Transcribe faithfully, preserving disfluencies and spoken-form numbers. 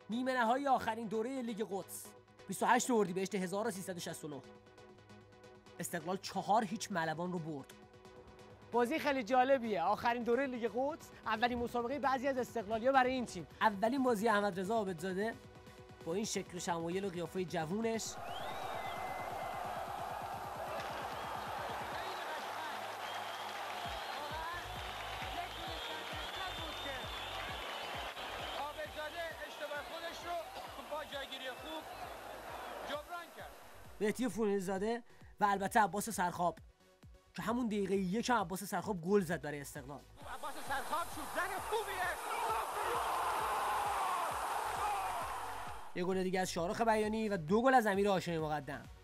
نیمه نهایی آخرین دوره لیگ قدس بیست و هشت اردیبهشت هزار و سیصد و شصت و نه. استقلال چهار هیچ ملوان رو برد. بازی خیلی جالبیه. آخرین دوره لیگ قدس، اولین مسابقه بعضی از استقلالیا برای این تیم. اولین بازی احمد رضا عابدزاده با این شکل و شمایل و قیافه جوونش. مهدی فولانی زاده و البته عباس سرخاب که همون دقیقه یک هم عباس سرخاب گل زد برای استقلال. عباس سرخاب شد زن خوبیه. یه گل دیگه از شاهرخ بیانی و دو گل از امیر هاشمی مقدم.